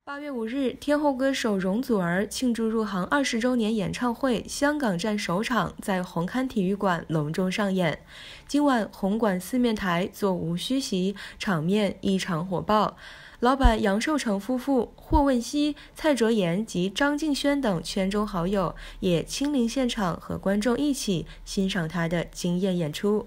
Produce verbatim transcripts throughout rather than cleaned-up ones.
八月五日，天后歌手容祖儿庆祝入行二十周年演唱会香港站首场在红磡体育馆隆重上演。今晚红馆四面台座无虚席，场面异常火爆。老板杨受成夫妇、霍汶希、蔡卓妍及张敬轩等圈中好友也亲临现场，和观众一起欣赏他的惊艳演出。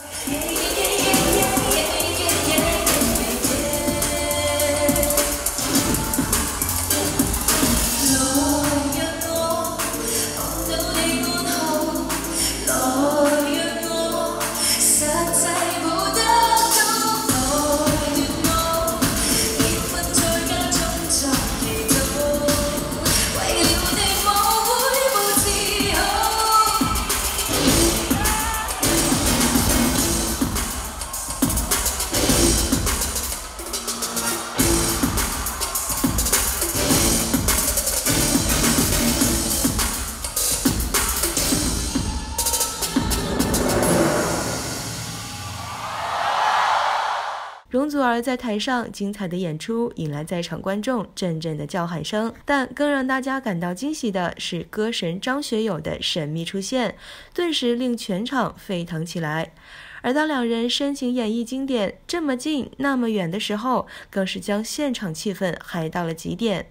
容祖儿在台上精彩的演出引来在场观众阵阵的叫喊声，但更让大家感到惊喜的是歌神张学友的神秘出现，顿时令全场沸腾起来。而当两人深情演绎经典《这么近那么远》的时候，更是将现场气氛嗨到了极点。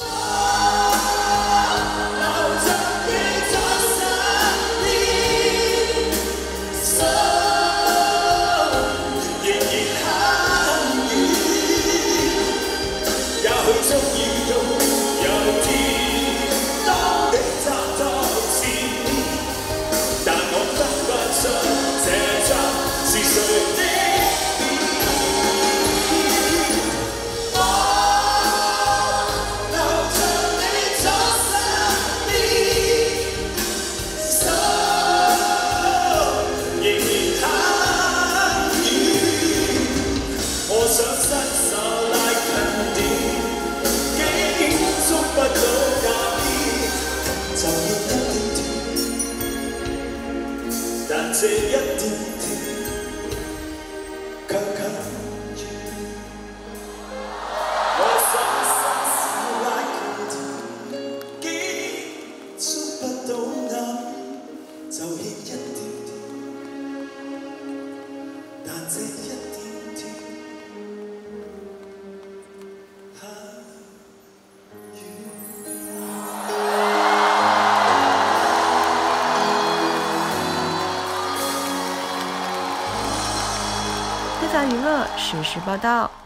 但這一點點卻近遠，我想伸手拉佢條，結觸不到眼，就欠一點點，但這一點點很遠。 非凡娱乐实时报道。